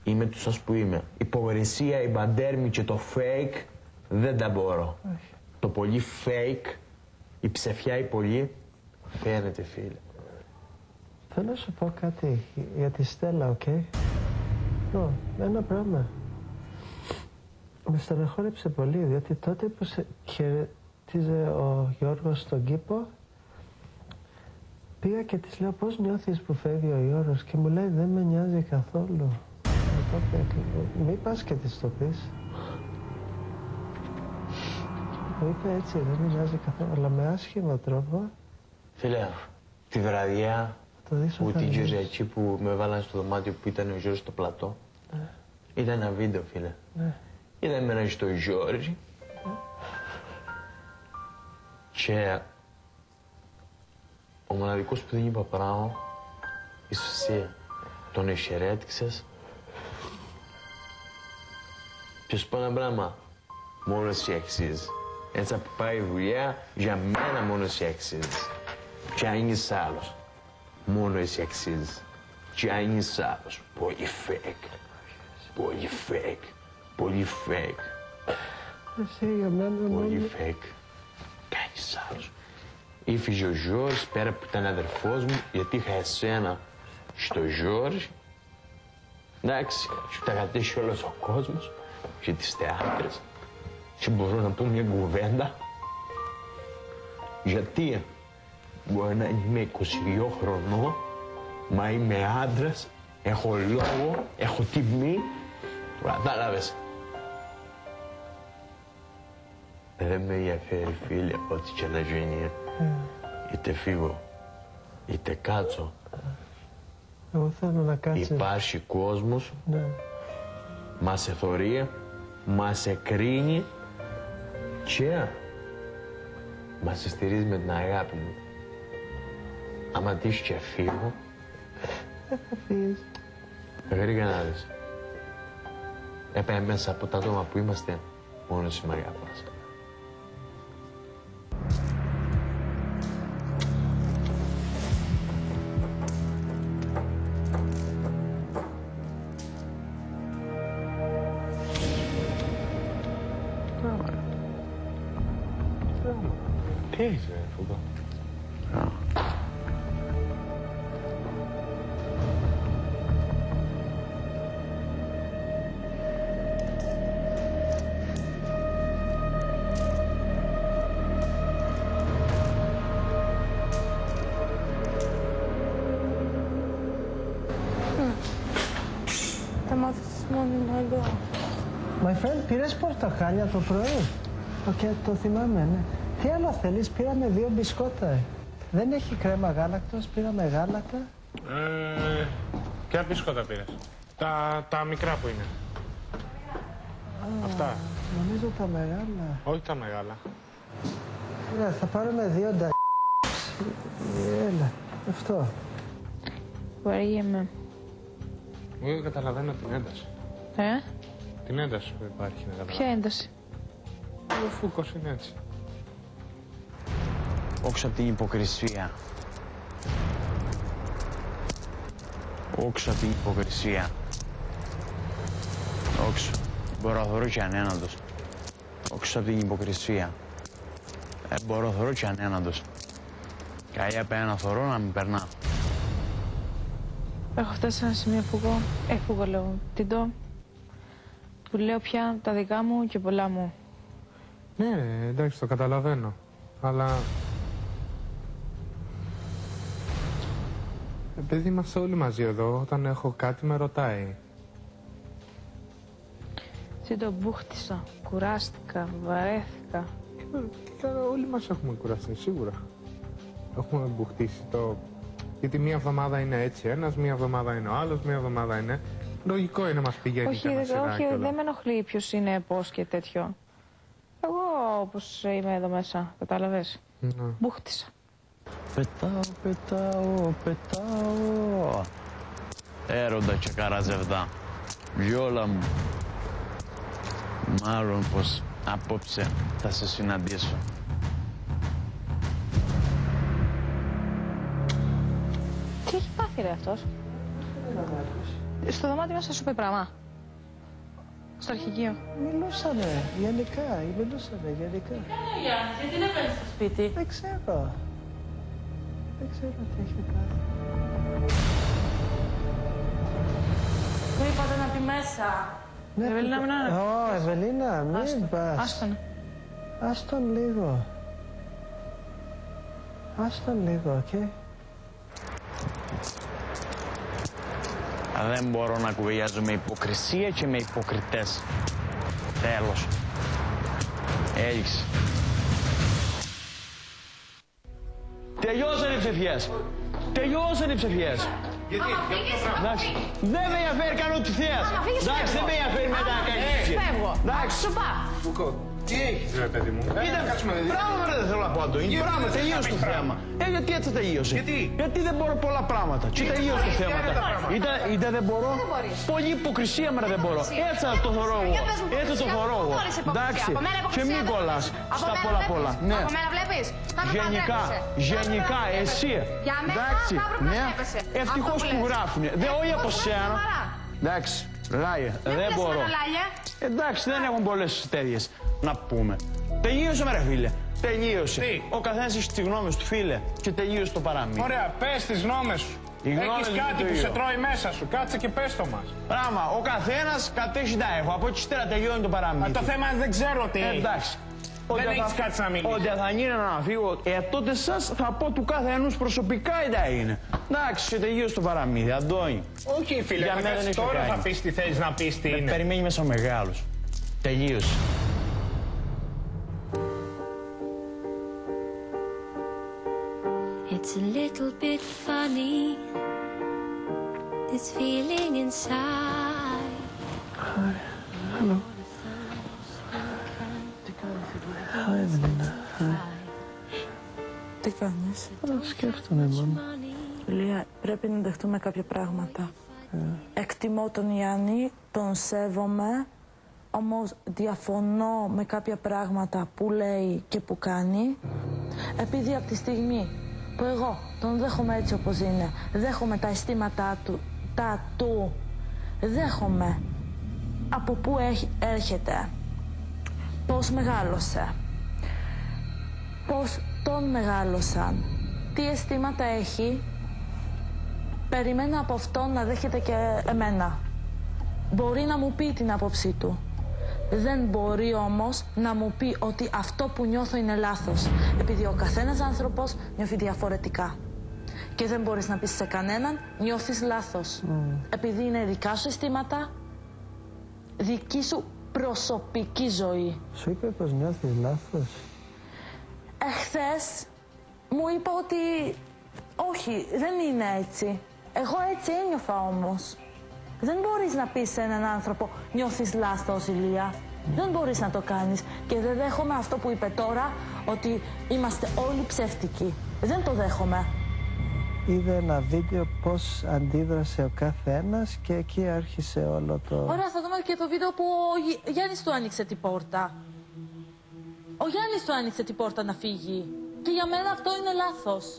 Είμαι του σας που είμαι. Υποκρισία, η μπαντέρμη και το fake δεν τα μπορώ. Το πολύ fake, η ψεφιά η πολύ, φαίνεται φίλε. Θέλω να σου πω κάτι για τη Στέλλα, οκ. Ένα πράγμα. Με στεναχώρεψε πολύ, διότι τότε που σε χαιρετίζε ο Γιώργος στον κήπο, πήγα και της λέω πώς νιώθεις που φεύγει ο Γιώργος και μου λέει δεν με νοιάζει καθόλου. Μη πας και της το πεις. Μου είπε έτσι, δεν με νοιάζει καθόλου, αλλά με άσχημο τρόπο. Φίλε, τη βραδιά που την Κυριακή που με έβαλαν στο δωμάτιο που ήταν ο Γιώργος στο πλατό, ήταν ένα βίντεο φίλε. Ήταν εμένα στο Γιώργη και ο μοναδικός που δεν είπα πράγμα, ίσως εσύ τον εσχερέτηξες. Και σου πω ένα πράγμα, μόνο εσύ αξίζεις. Έτσι που πάει η δουλειά, για μένα μόνο εσύ αξίζεις. Και αν είσαι άλλος, μόνο εσύ αξίζεις. Και αν είσαι άλλος, πολύ fake. Πολύ fake. Πολύ fake. Εσύ για μένα πολύ fake. Κάνεις άλλος. Ήφυγε ο Γιώργης πέρα που ήταν αδερφός μου, γιατί είχα εσένα στο Γιώργη. Εντάξει, σου τα κατέχει όλος ο κόσμος και τις θεάτρες. Και μπορώ να πω μια κουβέντα. Γιατί μπορεί να είμαι 22 χρονών, μα είμαι άντρας, έχω λόγο, έχω τιμή. Το κατάλαβες. Δεν με ενδιαφέρει φίλε, ό,τι και να γίνει. Είτε φύγω, είτε κάτσω. Εγώ θέλω να κάτσεις. Υπάρχει κόσμος, μας εθωρεί, μας εκρίνει και μας στηρίζει με την αγάπη μου. Άμα τύχει και φύγω, δεν θα φύγεις. γρήγορα να δεις. Έπαιρνε μέσα από τα άτομα που είμαστε, μόνο εσύ μ' αγαπάς. Τι έχεις ρε Φούγκο? Θα μάθεις μόνο εδώ. My friend, πήρες πορτοκάλια το πρωί? Οκ, το θυμάμαι, ναι. Τι άλλο θέλεις, πήραμε 2 μπισκότα. Δεν έχει κρέμα γάλακτος, πήραμε γάλατα. Ποια μπισκότα πήρες? Τα μικρά που είναι. Αυτά. Νομίζω τα μεγάλα. Όχι τα μεγάλα. Έλα, θα πάρουμε 2 ντα... Έλα, αυτό. Βαριέμαι. Εγώ δεν καταλαβαίνω την ένταση. Την ένταση που υπάρχει να καταλαβαίνω. Ποια ένταση? Ο Φούκος είναι έτσι. Όξω από την υποκρισία. Όξω από την υποκρισία. Όξω. Μπορώ να θωρώ και ανέναντος. Όξω από την υποκρισία. Μπορώ να θωρώ και ανέναντος. Καλή απέναντι θωρώ να μην περνά. Έχω φτάσει σε ένα σημείο Φούγκο. Φούγκο λέω. Τιντό. Που λέω πια τα δικά μου και πολλά μου. Ναι, εντάξει, το καταλαβαίνω. Αλλά... επειδή είμαστε όλοι μαζί εδώ, όταν έχω κάτι με ρωτάει. Τιντό, μπούχτισα. Κουράστηκα. Βαρέθηκα. Και όλοι μας έχουμε κουραστεί, σίγουρα. Έχουμε μπουχτίσει το... γιατί μία εβδομάδα είναι έτσι ένας, μία εβδομάδα είναι ο άλλος, μία εβδομάδα είναι... Λογικό είναι να μας πηγαίνει κανένα σειρά. Όχι, δεν με ενοχλεί ποιος είναι, πώς και τέτοιο. Εγώ όπως είμαι εδώ μέσα, κατάλαβες. Μπούχτισα. Πετάω, πετάω, πετάω. Έρωτα και καραζευδά. Βιόλα μου. Μάλλον πως απόψε θα σε συναντήσω. Τι έχει πάθει ρε αυτός? Στο δωμάτιο μέσα σου είπε πράγμα. Στο αρχηγείο. Μιλούσανε γενικά, γενικά. Γιατί δεν παίρνεις στο σπίτι? Δεν ξέρω. Δεν ξέρω τι έχει κάνει. Του είπατε να πει μέσα. Ναι, Ευελίνα, μην είναι. Ω, Ευελίνα, μην πας. Άστον. Άστον λίγο. Άστον λίγο, οκ. Δεν μπορώ να κουβιάζω με υποκρισία και με υποκριτές. Τέλος. Έληξε. Τελειώσαν οι ψευιές. Τελειώσαν οι ψευιές. Γιατί, Εντάξει, δεν με ενδιαφέρει καν ό,τι θες. Εντάξει, δεν με ενδιαφέρει μετά να κάνεις ψευιές. Φεύγω. Εντάξει. Σου πά. Φουκώ, τι έχεις ρε παιδί μου? Πράγματα δεν θέλω να πω, Αντώνη. Πράγμα, τελείωσε το θέμα. Γιατί έτσι τελείωσε? Γιατί δεν μπορώ πολλά πράγματα. Τι τελείωσε το θέμα. Είτε δεν μπορώ. Πολλή υποκρισία μέρα δεν μπορώ. Έτσι το θωρώ εγώ. Έτσι το θωρώ εγώ. Εντάξει, και μην κολλάς στα πολλά. Ναι. Από μένα βλέπεις. Γενικά, εσύ. Εντάξει, ναι. Ευτυχώς που γράφουνε. Δεν όχι από σένα. Εντάξει, Λάγε, δεν μπορώ. Εντάξει, δεν έχουν πολλές τέτοιες να πούμε. Τελείωσε, ρε φίλε. Τελείωσε. Τι? Ο καθένας έχει τις γνώμες του, φίλε. Και τελείωσε το παραμύθι. Ωραία, πες τις γνώμες σου. Έχεις κάτι που σε τρώει μέσα σου. Κάτσε και πες το μας. Πράγμα, ο καθένας κατέχει τα έχω. Από εκεί ύστερα τελειώνει το παραμύθι. Το θέμα είναι δεν ξέρω τι έχει. Εντάξει. Δεν έχεις κάτι να μιλήσεις. Ότι θα γίνει να φύγω, τότε σας θα πω του κάθε ενός προσωπικά τι είναι. Εντάξει, και τελείωσε το παραμύθι, Αντώνη. Όχι, φίλε, Για μένα δεν έχει τώρα κάνει. θα πεις τι θέλεις να πεις τι είναι. Περιμένει μέσα ο μεγάλος. Τελείωσε. It's a little bit funny, this feeling inside. Hello. Hi, Evelina. Hi. Τι κάνεις? Σκέφτομαι μόνο. Λία, πρέπει να δεχτούμε κάποια πράγματα. Εκτιμώ τον Γιάννη, τον σέβομαι, όμως διαφωνώ με κάποια πράγματα που λέει και που κάνει, επειδή από τη στιγμή που εγώ τον δέχομαι έτσι όπως είναι, δέχομαι τα αισθήματά του, δέχομαι από πού έρχεται, πώς μεγάλωσε, πώς τον μεγάλωσαν, τι αισθήματα έχει, περιμένω από αυτό να δέχεται και εμένα. Μπορεί να μου πει την άποψή του. Δεν μπορεί όμως να μου πει ότι αυτό που νιώθω είναι λάθος. Επειδή ο καθένας άνθρωπος νιώθει διαφορετικά. Και δεν μπορείς να πεις σε κανέναν νιώθεις λάθος. Επειδή είναι δικά σου αισθήματα, δική σου προσωπική ζωή. Σου είπε πως νιώθεις λάθος? Εχθές μου είπα ότι όχι, δεν είναι έτσι. Εγώ έτσι ένιωθα όμως. Δεν μπορείς να πεις σε έναν άνθρωπο νιώθεις λάθος, Ηλία. Δεν μπορείς να το κάνεις. Και δεν δέχομαι αυτό που είπε τώρα, ότι είμαστε όλοι ψεύτικοι. Δεν το δέχομαι. Είδε ένα βίντεο πώς αντίδρασε ο καθένας και εκεί άρχισε όλο το... Ωραία, θα δούμε και το βίντεο που ο Γιάννης του άνοιξε την πόρτα. Ο Γιάννης του άνοιξε την πόρτα να φύγει. Και για μένα αυτό είναι λάθος.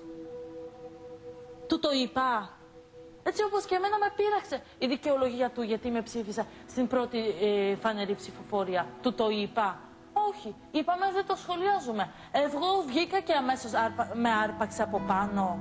Του το είπα. Έτσι όπως και εμένα με πείραξε η δικαιολογία του γιατί με ψήφισα στην πρώτη φανερή ψηφοφορία. Του το είπα. Όχι. Είπαμε δεν το σχολιάζουμε. Εγώ βγήκα και αμέσως με άρπαξε από πάνω.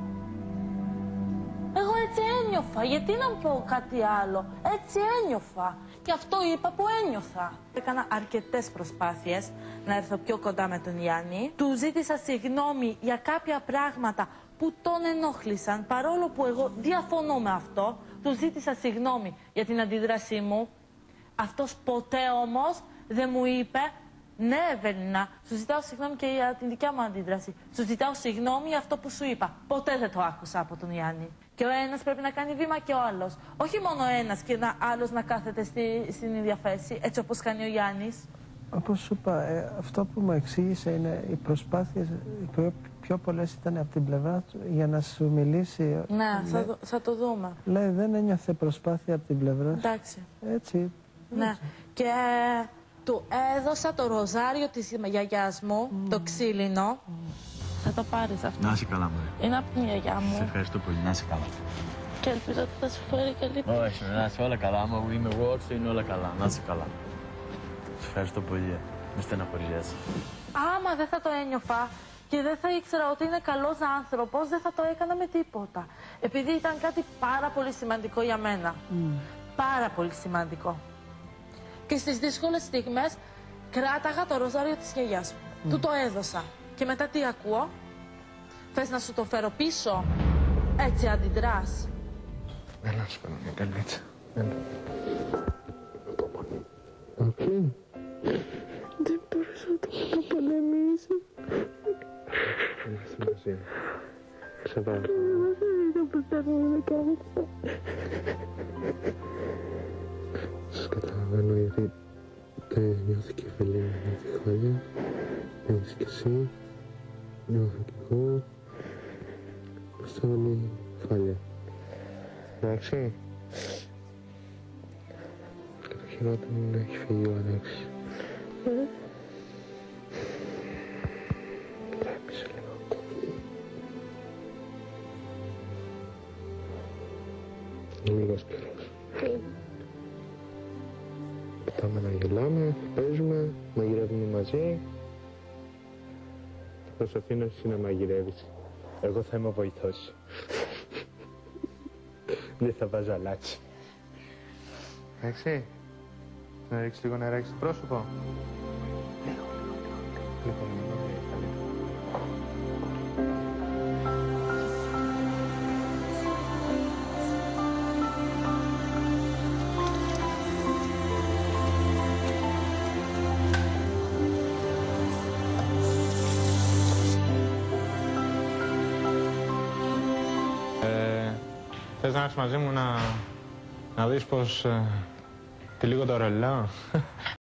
Εγώ έτσι ένιωθα. Γιατί να πω κάτι άλλο. Έτσι ένιωθα. Και αυτό είπα που ένιωθα. Έκανα αρκετές προσπάθειες να έρθω πιο κοντά με τον Γιάννη. Του ζήτησα συγγνώμη για κάποια πράγματα που τον ενόχλησαν. Παρόλο που εγώ διαφωνώ με αυτό, του ζήτησα συγγνώμη για την αντίδρασή μου. Αυτός ποτέ όμως δεν μου είπε ναι, Ευελίνα, σου ζητάω συγγνώμη και για την δικιά μου αντίδραση. Σου ζητάω συγγνώμη για αυτό που σου είπα. Ποτέ δεν το άκουσα από τον Γιάννη. Και ο ένας πρέπει να κάνει βήμα και ο άλλος. Όχι μόνο ένας και άλλος να κάθεται στην ίδια θέση, έτσι όπως κάνει ο Γιάννης. Όπως σου είπα, αυτό που μου εξήγησε είναι οι προσπάθειες, πιο πολλές ήταν από την πλευρά του για να σου μιλήσει. Ναι, θα το δούμε. Λέει, δεν ένιωθε προσπάθεια από την πλευρά σου. Εντάξει. Έτσι. Ναι. Και του έδωσα το ροζάριο της γιαγιάς μου, το ξύλινο. Θα το πάρεις αυτό. Να είσαι καλά, μωρέ. Είναι από την γιαγιά μου. Σε ευχαριστώ πολύ. Να είσαι καλά. Και ελπίζω ότι θα σου φέρει καλύτερα. Όχι, να είσαι όλα καλά. Άμα είμαι εγώ όρθιο, είναι όλα καλά. Να είσαι καλά. Σου ευχαριστώ πολύ. Μη στεναχωριέσαι. Άμα δεν θα το ένιωφα και δεν θα ήξερα ότι είναι καλός άνθρωπος, δεν θα το έκανα με τίποτα. Επειδή ήταν κάτι πάρα πολύ σημαντικό για μένα. Πάρα πολύ σημαντικό. Και στις δύσκολες στιγμές κράταγα το ροζάριο της γιαγιάς μου. Του το έδωσα. Και μετά τι ακούω? Θες να σου το φέρω πίσω? Έτσι αντιδράς? Έλα, σου φέρω μια καλίτσα. Έλα. Δεν μπορούσα να το καταπολεμήσω. Είμαστε μαζί. Σε παρακαλώ. Δεν πιστεύω να με κάνετε. Σας καταλαβαίνω γιατί νιώθει και η Ευελίνα, νιώθει η Χάλια, νιώθεις και εσύ, νιώθω και εγώ. Είμαστε όλοι Χάλια. Εντάξει. Και το χειρότερο είναι να έχει φύγει ο Αλέξης. Τρέπησε λίγο. Είναι λίγος καιρός. Πάμε να γελάμε, παίζουμε, μαγειρεύουμε μαζί. Θα σε αφήνω εσύ να μαγειρεύεις. Εγώ θα είμαι ο βοηθός. Δεν θα βάζω αλάτι. Εντάξει. Να ρίξεις λίγο νεράκι στο πρόσωπο. Λίγο. Θες να έρθεις μαζί μου να δεις πως τυλίγω το ρολό?